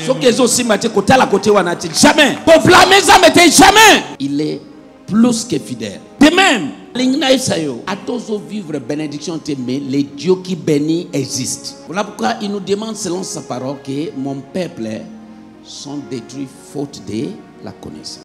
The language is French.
Jamais. Pour blâmer ça, mais jamais. Il est plus que fidèle. De même, à tous vivre bénédiction, mais les dieux qui bénissent existent. Voilà pourquoi il nous demande selon sa parole que mon peuple sont détruits faute de la connaissance.